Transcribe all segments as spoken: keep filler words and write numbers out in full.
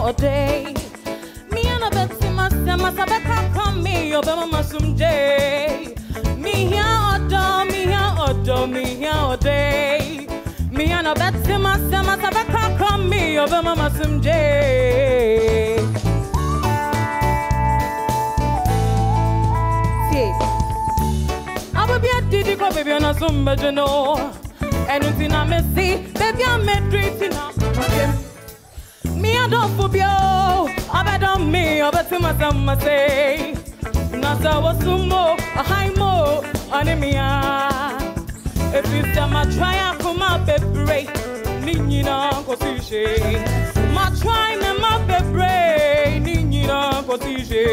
all day. Me and a bet to my son, my son, come me, over my sum day. Me here all me here all me here all day. Me and a bet to my son, my son, come me, over my sum day. I will be a diddy go baby on a sumba, you know. Anything I may see, baby, I'm a treating me a dog for you. I bet on me, I bet to my son, I say. Nasa was sumo, a high mo, anemia. If you tell my try, I come up a break. Nina, cosy. My try, my baby, Nina, cosy.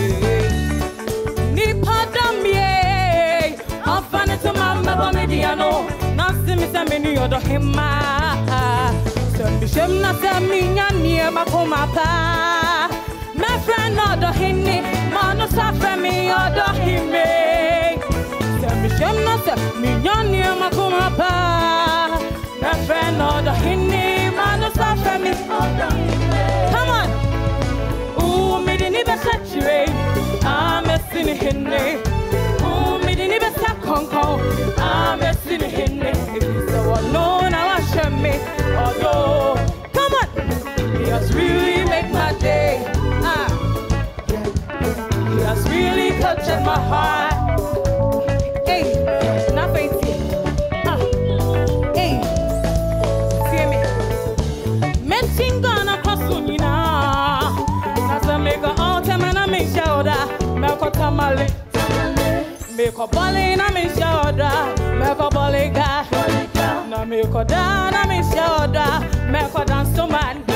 Nipadamie, I'll find it to my mother, mediano. Nothing is a mini or the hima. Shem na semi near my pa. My friend or the hinny, man, suffer me or the hime. Shem na semi near my pa. My friend or the hinny, man, suffer me or the hime. Come on, ooh, me didn't even saturate. I'm a sinny hinny. Ooh, me didn't even stop conco. I'm a sinny hinny. If you say, well, no, now I shall me. Although, come on, he has really made my day. Ah, he has really touched my heart. Hey, nothing. Ah, hey, see me. Mention gonna cross Unina. As I make a all time and I make shoulder. Make a tamale. Make a bally and I make shoulder. Make a bally guy. Na me ko da na me shoda me ko dance to man.